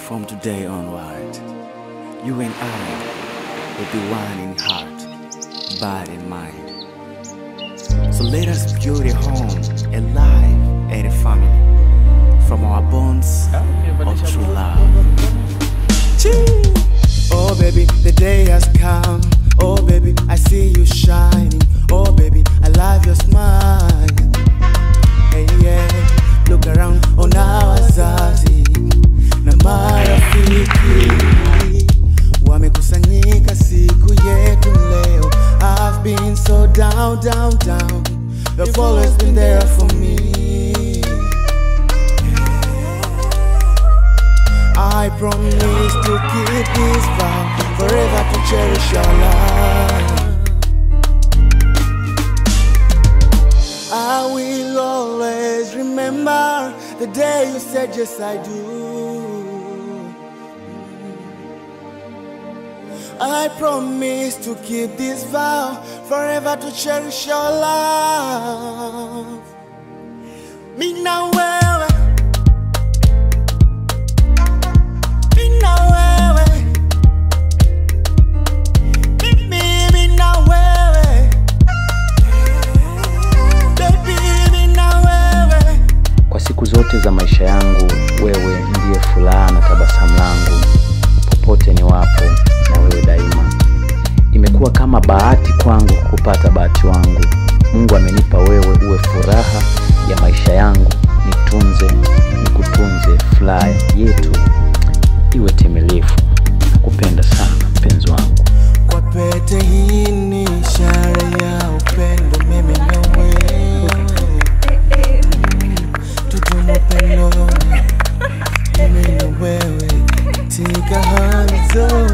From today onward, you and I will be one in heart, body and mind. So let us build a home, a life, and a family from our bonds of true love. Oh baby, the day has come. Oh baby, I see you shining. Oh baby, I love your smile. Hey yeah, look around, ona wazazi na marafiki wamekusanyika siku yetu leo. I've been so down, down, down. You've always been there for me. I promise to keep this vow, forever to cherish your love. I will always remember the day you said yes I do. I promise to keep this vow, forever to cherish your love. Mina wewe, mina wewe, mina wewe, baby mina wewe. Kwa siku zote za maisha yangu, wewe ndiye furaha na tabasamu langu. Popote ni wapo na wewe daima. Imekuwa kama bahati kwangu kupata bahati wangu. Mungu amenipa wewe uwe furaha ya maisha yangu. Nitunze, nikutunze, furaha yetu iwe timilifu. Nakupenda sana mpenzi wangu. Kwa pete hii ni ishara ya upendo mimi na wewe. Tudumu upendo mimi na wewe. Take a hand